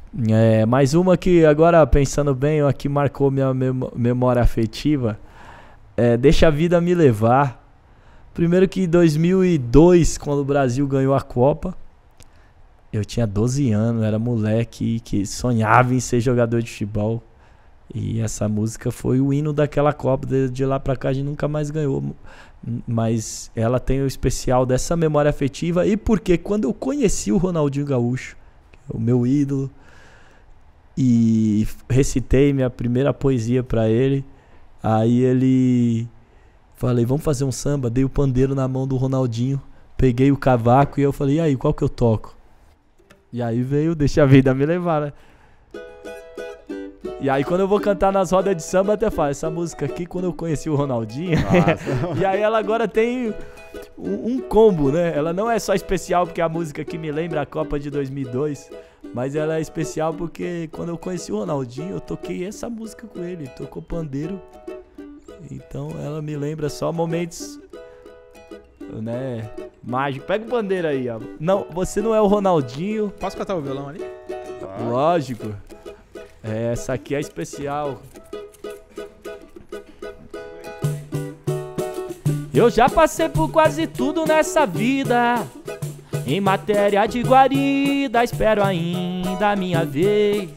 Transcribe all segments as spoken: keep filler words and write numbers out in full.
É, mais uma que agora, pensando bem, a que marcou minha mem- memória afetiva é Deixa a Vida Me Levar. Primeiro que em dois mil e dois, quando o Brasil ganhou a Copa, eu tinha doze anos, era moleque que sonhava em ser jogador de futebol. E essa música foi o hino daquela Copa. De, de lá pra cá a gente nunca mais ganhou. Mas ela tem o especial dessa memória afetiva. E porque quando eu conheci o Ronaldinho Gaúcho, o meu ídolo, e recitei minha primeira poesia pra ele, aí ele... Falei, vamos fazer um samba. Dei o pandeiro na mão do Ronaldinho, peguei o cavaco e eu falei, e aí, qual que eu toco? E aí veio Deixa a Vida Me Levar, né? E aí quando eu vou cantar nas rodas de samba, até falo, essa música aqui, quando eu conheci o Ronaldinho... E aí ela agora tem um, um combo, né? Ela não é só especial porque a música que me lembra a Copa de dois mil e dois, mas ela é especial porque quando eu conheci o Ronaldinho, eu toquei essa música com ele, tocou pandeiro. Então ela me lembra só momentos, né, mágicos. Pega o pandeiro aí, ó. Não, você não é o Ronaldinho. Posso cantar o violão ali? Lógico. É, essa aqui é especial. Eu já passei por quase tudo nessa vida. Em matéria de guarida, espero ainda a minha vez.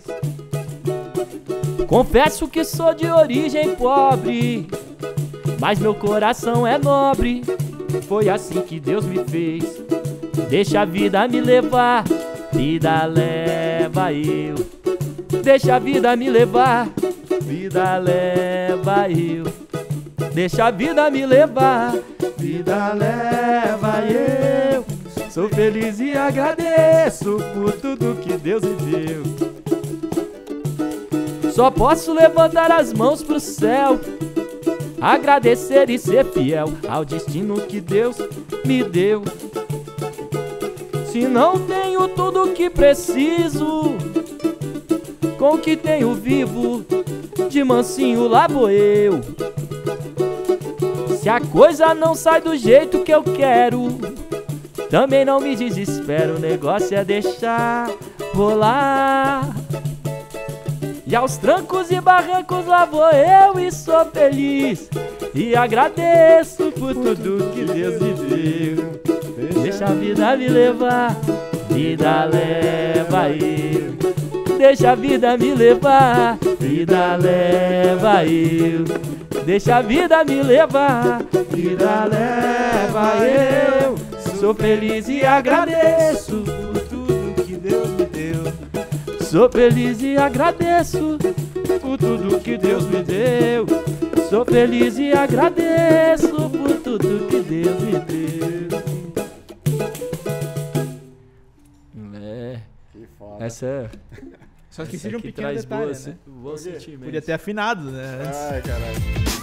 Confesso que sou de origem pobre, mas meu coração é nobre. Foi assim que Deus me fez. Deixa a vida me levar, vida leva eu. Deixa a vida me levar, vida leva eu. Deixa a vida me levar, vida leva eu. Sou feliz e agradeço por tudo que Deus me deu. Só posso levantar as mãos pro céu, agradecer e ser fiel ao destino que Deus me deu. Se não tenho tudo o que preciso, com o que tenho vivo, de mansinho lá vou eu. Se a coisa não sai do jeito que eu quero, também não me desespero, o negócio é deixar rolar. E aos trancos e barrancos lá vou eu e sou feliz, e agradeço por tudo que Deus me deu. Deixa a vida me levar, vida leva eu. Deixa a vida me levar, vida leva eu. Deixa a vida me levar, vida leva eu. Sou feliz e agradeço por tudo que Deus me deu. Sou feliz e agradeço por tudo que Deus me deu. Sou feliz e agradeço por tudo que Deus me deu. É. Que foda. Essa é. Só que Essa seja um aqui pequeno traz detalhe, boas, né? bons sentimentos. Podia ter afinado, né? Ai, caralho.